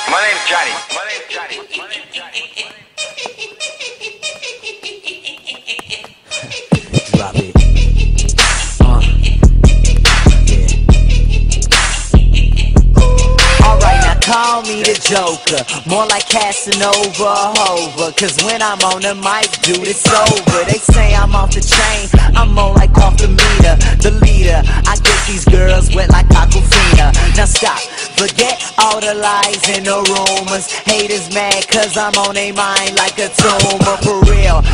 My name's Johnny. My name's Johnny. My name's Johnny. Drop it. Yeah. Alright, now call me the Joker, more like Casanova Hova. Cause when I'm on the mic, dude, it's over. They say I'm off the chain, I'm more like off the meter. The leader, I get these girls wet like Aquafina. Now stop, forget all the lies and the rumors. Haters mad cause I'm on their mind like a tumor, for real.